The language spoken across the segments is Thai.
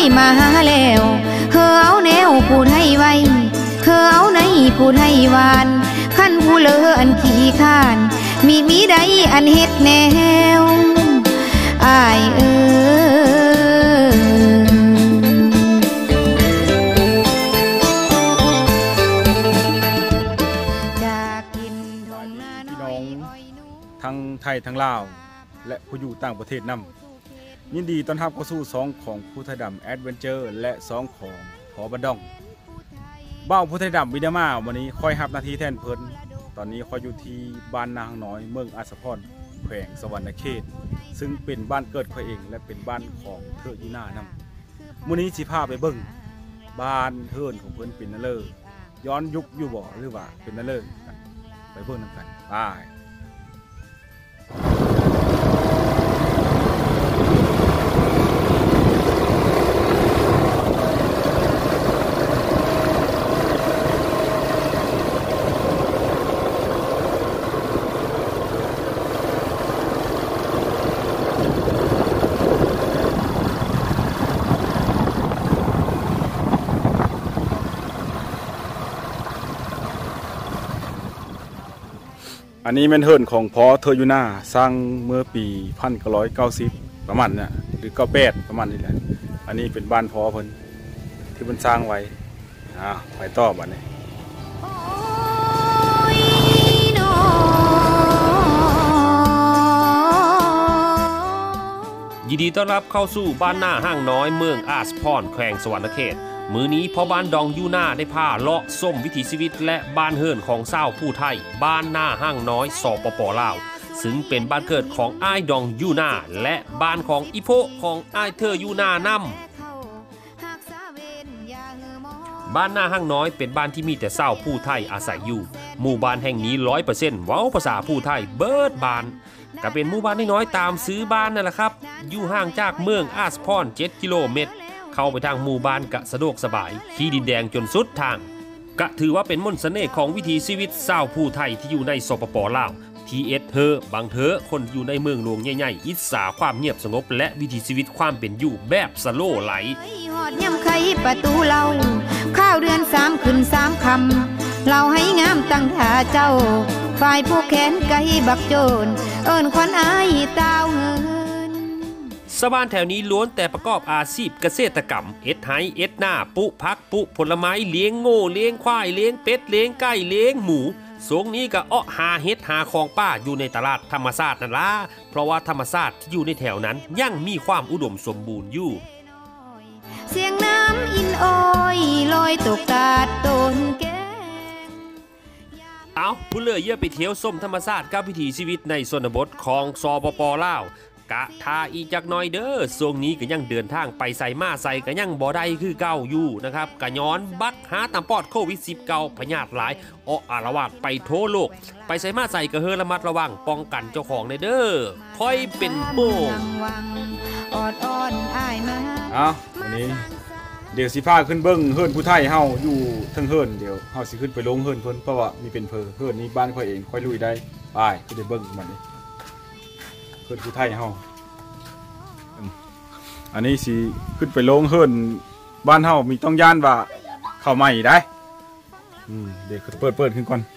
มาหาแล้วเธอเอาแนวผู้ไทยไว้เธอเอาในผู้ไทยวานขั้นผู้เลออันขี้ข้านมีใดอันเฮ็ดแนวอายทั้งไทยทั้งลาวและผู้อยู่ต่างประเทศนำยินดีต้อนรับเข้าสู่2ของผู้ไทยดำแอดเวนเจอร์และ2ของพอบันดองเบ้าผู้ไทยดำวิดามาวันนี้คอยรับหน้าที่แทนเพิ่นตอนนี้คอยอยู่ที่บ้านนางน้อยเมืองอาสาพรแขวงสวรรณเขตซึ่งเป็นบ้านเกิดคอยเองและเป็นบ้านของเธออยู่หน้านำมื้อนี้สิพาไปเบิ่งบ้านเฮือนของเพิ่นเป็นนั่นเลยย้อนยุคอยู่บ่หรือว่าเป็นนั่นเลยไปเบิ่งนำกันไปอันนี้เป็นเฮือนของพอเธออยู่หน้าสร้างเมื่อปี1990ประมาณเนี่ยหรือ98ประมาณนี้แหละอันนี้เป็นบ้านพอเพิ่นที่เพิ่นสร้างไว้ไปต่อบัดนี้ยินดีต้อนรับเข้าสู่บ้านหน้าห้างน้อยเมืองอาสพรแขวงสวรรณเขตมื้อนี้พ่อบ้านดองยูน่าได้พาเลาะส้มวิถีชีวิตและบ้านเฮือนของชาวผู้ไทยบ้านหน้าห้างน้อยสปป.ลาวซึ่งเป็นบ้านเกิดของอ้ายดองยูน่าและบ้านของอีโพของอ้ายเธอยูน่านำบ้านหน้าห้างน้อยเป็นบ้านที่มีแต่ชาวผู้ไทยอาศัยอยู่หมู่บ้านแห่งนี้ 100% เว้าภาษาผู้ไทยเบิดบ้านก็เป็นหมู่บ้านน้อยๆตามซื้อบ้านนั่นแหละครับอยู่ห่างจากเมืองอาสพร7 กิโลเมตรเข้าไปทางหมู่บ้านกะสะดวกสบายขี่ดินแดงจนสุดทางกะถือว่าเป็นมนต์เสน่ห์ของวิถีชีวิตชาวผู้ไทยที่อยู่ในสปป.ลาวที่บางเธอคนอยู่ในเมืองหลวงใหญ่ๆอิจฉาความเงียบสงบและวิถีชีวิตความเป็นอยู่แบบสโลว์ไลฟ์หอดย่ำไขประตูเราข้าวเดือน3ขึ้น3คำเราให้งามตั้งท่าเจ้าฝ่ายผู้แขนไก่บักโจนเอิ้นควันอายตาวเงินชาวบ้านแถวนี้ล้วนแต่ประกอบอาชีพเกษตรกรรมเอ็ดไห้เอ็ดหน้าปุพักปุผลไม้เลี้ยงโง่เลี้ยงควายเลี้ยงเป็ดเลี้ยงไก่เลี้ยงหมูสงนี้ก็หาเฮ็ดหาของป้าอยู่ในตลาดธรรมชาตินั่นล่ะเพราะว่าธรรมชาติที่อยู่ในแถวนั้นยังมีความอุดมสมบูรณ์อยู่เสียงน้ำอินโอยลอยตกตาดต้นแก้เอาผู้เลื่อยเยื่อไปเที่ยวส้มธรรมชาติกับวิถีชีวิตในชนบทของสปป.ลาวกะทาอีจักหน่อยเด้อช่วงนี้ก็ยังเดินทางไปใส่มาใส่ก็ยังบ่ได้คือเก่าอยู่นะครับกะย้อนบักหาตามปอดโควิด19พยาธิหลายอาละวาดไปทั่วโลกไปใส่มาใส่ก็เฮอระมัดระวังป้องกันเจ้าของในเด้อค่อยเป็นโม่วันนี้เดี๋ยวสิพาขึ้นเบิ้งเฮือนผู้ไทยเฮาอยู่ทั้งเฮือนเดี๋ยวเฮาสิขึ้นไปลงเฮือนเพิ่นเพราะว่ามีเป็นเฮือนนี้บ้านค่อยเองค่อยลุยได้ไปก็ได้เบิ้งมันนี่เฮือนผู้ไทยเฮาอันนี้สิขึ้นไปลงเฮือนบ้านเฮามีต้องย่านว่าเข้าใหม่ได้เดี๋ยวเปิดขึ้นก่อน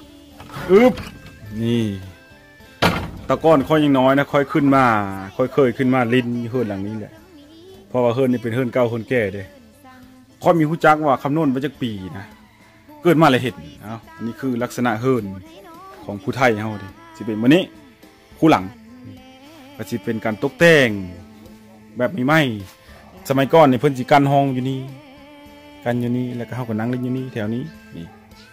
นี่ตะก้อนค่อยยังน้อยนะค่อยขึ้นมาค่อยเคยขึ้นมาลิ้นเฮือนหลังนี้แหละเพราะว่าเฮือนนี่เป็นเฮือนเก่าเฮือนแก่เด้ค่อยมีฮู้จักว่าคำนวณมาจากปีนะเกิดมาเลยเห็นอันนี้คือลักษณะเฮือนของผู้ไทยเฮาเด้สิเป็นมื้อนี้คู่หลังก็สิเป็นการตกแต่งแบบมีไม้สมัยก่อนนี่เพิ่นสิกันห้องอยู่นี่กันอยู่นี่แล้วก็เฮาก็นั่งเล่นอยู่นี่แถวนี้นี่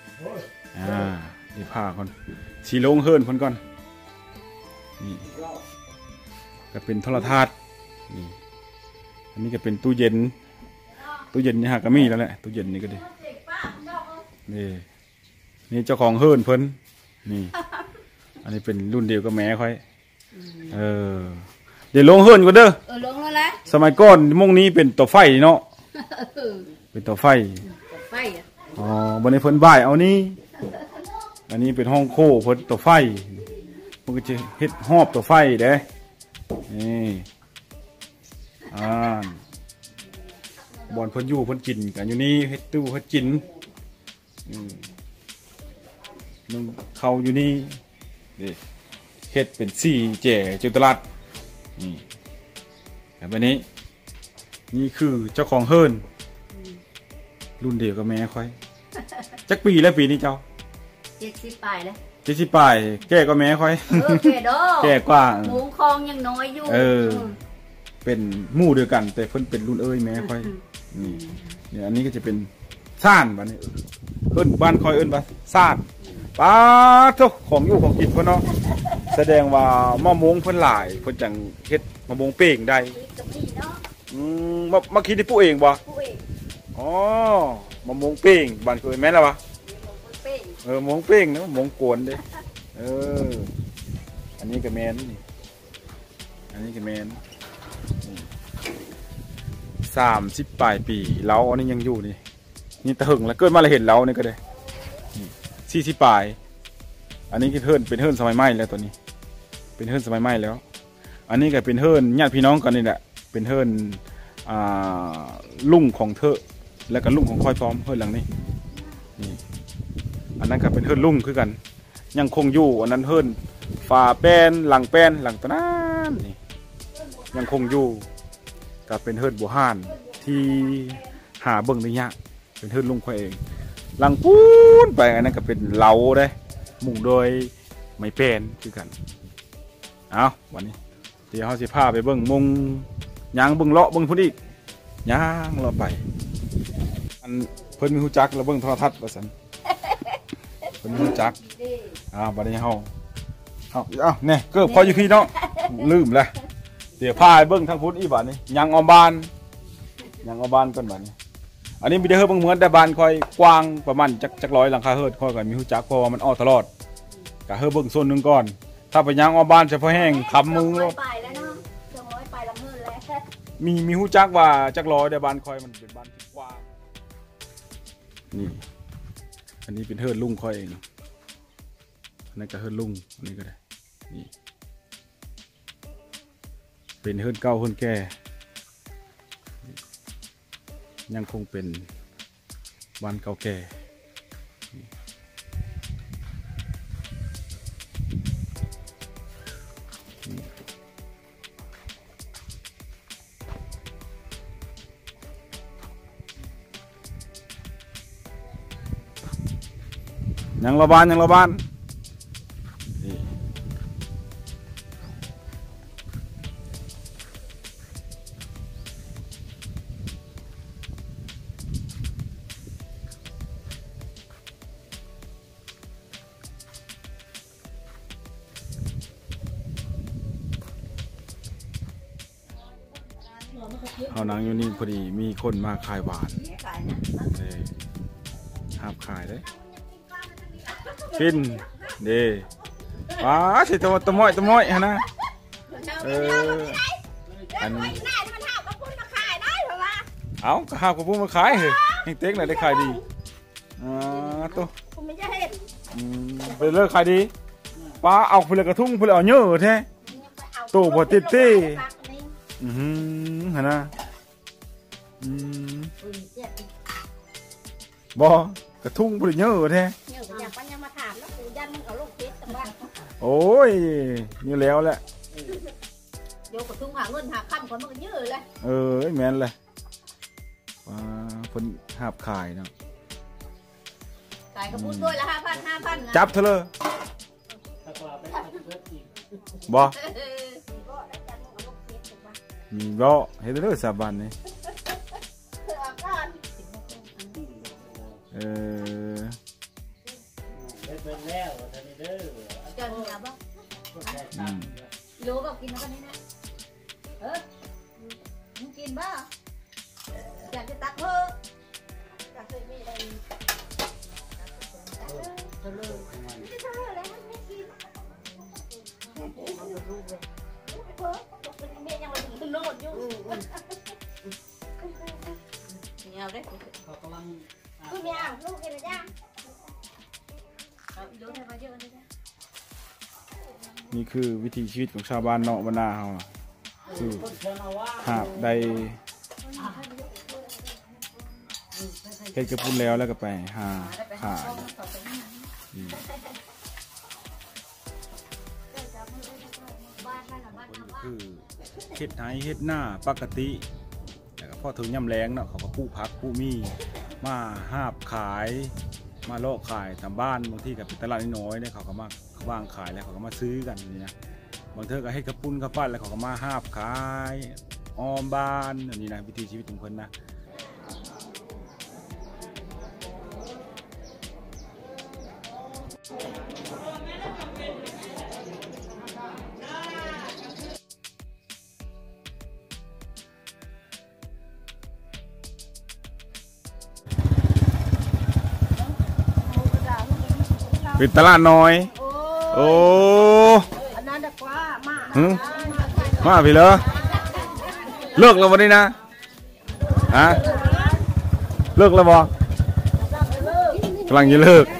นี่ผ้าก่อนสิลงเฮือนเพิ่นก่อนนี่ก็เป็นโทรทัศน์นี่อันนี้ก็เป็นตู้เย็นนี่ฮะก็มีแล้วแหละตู้เย็นนี่ก็ดีนี่เจ้าของเฮือนเพิ่นนี่อันนี้เป็นรุ่นเดียวกับแม่ค่อยเดี๋ยวลงเฮือนก่อนเด้อลงแล้วแหละสมัยก่อนมุ่งนี้เป็นต่อไฟเนาะเป็นต่อไฟบนในเพิ่นบ่ายเอานี่อันนี้เป็นห้องโคเพิ่นต่อไฟมันก็จะเฮ็ดหอบต่อไฟเด้นี่บ่อนเพิ่นอยู่เพิ่นกินกันอยู่นี่เฮ็ดตู้เฮ็ดกินนึ่งเขาอยู่นี่นี่เฮ็ดเป็น4แจ่จุตลาดนี่แบบนี้นี่คือเจ้าของเฮิรนรุ่นเดียวกับแม่ค่อยจักปีแล้วปีนี้เจ้า 70ปลายแล้ว 70ปลายแก่กว่าแม่ค่อยแก่ดอแก่กว่าหมูคองยังน้อยอยู่เป็นหมู่เดียวกันแต่เพิ่นเป็นรุ่นเอ้ยแม่ค่อยนี่เนี่ยอันนี้ก็จะเป็นซ่านบัดนี้เอิ้นบ้านค่อยเอิ้นว่าซ่านป้าโตของอยู่ของกินเพิ่นเนาะแสดงว่ามะม่วงเพิ่นหลายเพิ่นจังเฮ็ดมะม่วงเป้งได้มาคิดที่ปู่เองบ่อ๋อมะม่วงเป้งบ้านเคยแม่นแล้ววะมะม่วงเป้งนะมะม่วงกวนเด้อันนี้ก็แม่นนี่อันนี้ก็แม่น30ปลายปีเราอันนี้ยังอยู่นี่ตะหึงแล้วเกิดมาแล้วเห็นเรานี่ก็ได้40ปลายอันนี้คือเฮิรนเป็นเฮิรนสมัยใหม่แล้วตัวนี้เป็นเฮิรนสมัยใหม่แล้วอันนี้ก็เป็นเฮิรนญาติพี่น้องกันนี่แหละเป็นเฮิรนลุงของเธอแล้วก็ลุงของค่อยพร้อมเฮิรนหลังนี้นี่อันนั้นก็เป็นเฮิรนลุงคือกันยังคงอยู่อันนั้นเฮิรนฝาแป้นหลังแป้นหลังตะนานนี่ยังคงอยู่ก็เป็นเฮิรนบัวห่านที่หาเบิ่งได้ยากเป็นเฮิรนลุงค่อยเองหลังปูนไปอันนั้นก็เป็นเหลาได้มุ่งโดยไม้แป้นคือกันเอาวันนี้เดี๋ยวเขาสิพาไปเบิ่งมุงยางเบิ่งเลาะเบิ่งพุ่นอีกยางเลาะไปอันเพิ่นมีหูจักแล้วเบิ่งโทรทัศน์ว่าซั่นเพิ่นมีหูจักบัดนี้เฮาเนี่ยเกิบพออยู่พี่เนาะลืมแล้วเดี๋ยวพาไปเบิ่งทางพุ่นอีกบัดนี้ยางออมบ้านยางออมบ้านก่อนบัดนี้อันนี้มีได้เฮิรนเบิ่งเหมือนแต่บ้านค่อยกว้างประมาณจักร้อยหลังคาเฮิรนค่อยก็มีหูจักเพราะว่ามันอ้อตลอดก็เฮิรนเบิ่งโซนนึงก่อนถ้าไปยางออมบ้านเฉพาะแห้งคำมือมีหูจักว่าจักร้อยแต่บ้านค่อยมันเป็นบ้านที่กว้างนี่อันนี้เป็นเฮิรนลุงค่อยเองอันนั้นก็เฮิรนลุงอันนี้ก็ได้นี่เป็นเฮิรนเก่าเฮิรนแก่ยังคงเป็นบ้านเก่าแก่ยังระบานยังระบานเอาหนังอยู่นี่พอดีมีคนมาขายหวานห้ามขายเลยฟินเด้ว้าสิตะม้อยฮะนะอันเอาก็ห้ามกับพวกมาขายเหรอยังเต็กเลยได้ขายดีตัวเป็นเลิกขายดีป้าเอาเพื่อกระทุ่งเพื่อเอาเยอะแท้ตัวพอติดเต้ฮะนะบอกระทุ่งเพื่อเยอะแท้โอ้ยนี่แล้วแหละโยกกระทุ่งหาเงินหาคำคนมันก็เยอะเลยแม่นเลยคนหาบขายเนาะขายกระปุกด้วยละ5,000 จับเธอเลยบ่มีบ่เฮ็ดเลยสาบานนี่รู้แบบกินแล้วกันนี่นะมึงกินบ้าอยากจะตักเถอะตักเลยไม่ได้ไม่ใช่แล้วมันไม่กินเมียยังมาถึงโน่นอยู่เนี่ยเอาได้คือเมียลูกกินอะไรจ้าดูให้มาเยอะเลยจ้านี่คือวิถีชีวิตของชาวบ้านเนาะบ้านนาเฮาคือหาบได้เฮ็ดกระปุ้นแล้วก็ไปหาขายคือเฮ็ดไห้เฮ็ดหน้าปกติแล้วก็พอถึงย่ำแรงเนาะเขาก็ปลูกผักปลูกมีมาหาบขายมาโลกขายตามบ้านบางที่กับเป็นตลาดน้อยเนี่ยเขาก็มาวางขายแล้วเขาก็มาซื้อกันนี่นะบางเทอก็ให้กระปุ้นกระปั้นแล้วเขาก็มาหาบขายออมบ้านอันนี้นะวิถีชีวิตของคนนะเป็นตลาดน้อยโอ้อันนั้นดีกว่ามาพี่เหรอเลิกแล้ววันนี้นะฮะเลิกแล้วบ่กำลังจะเลิก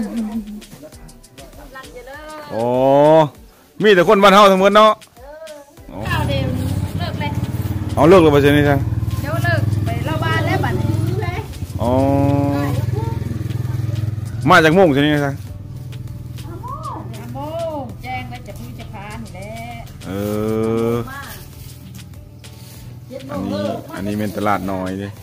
โอ้มีแต่คนบ้านเฮาทั้งหมดเนาะเอาเลิกแล้วบ่ใช่นี่ใช่เดี๋ยวเลิกไปเล่าบ้านแล้วบัดนี้อ๋อมาจากโมงใช่นี่ใช่อันนี้เป็นตลาดน้อยดิ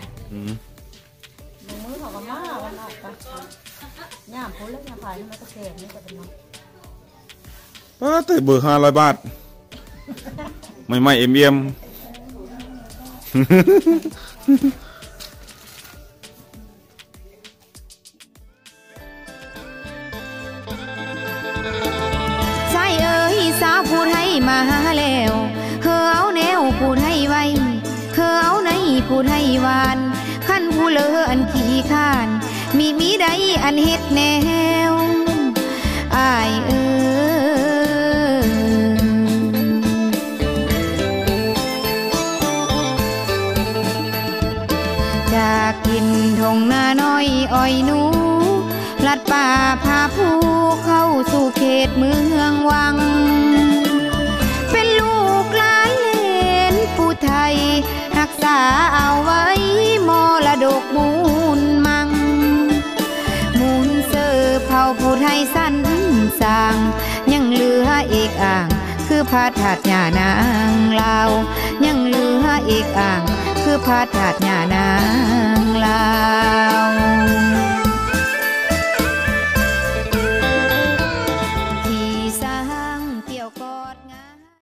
มือเขาก็มาวันออกไปย่ามพ้นแล้วย่ามผ่านนี่มันก็แก่นี่ก็เป็นน้อยป้าแต่เบอร์500 บาทไม่เอ็มใช่เอ้ยสาวพูดให้มาแล้วเฮอเอาแนวพูดให้ไวเฮอเอาในพูดให้หวานขั้นผู้เลออันขี้ข้านมีใดอันเฮ็ดแนวอายจากกินทงนาน้อยอ้อยหนูลัดป่าพาผู้เข้าสู่เขตเมืองวังเป็นลูกหลานเลนผู้ไทยรักษาเอาไว้มรดกมูลมังมูลเสือเผ่าผู้ไทยสั้นสร้างยังเหลือเอกอ่างคือพระธาตุญานางลาวยังเหลือเอกอ่างคือพระธาตุญานางลาว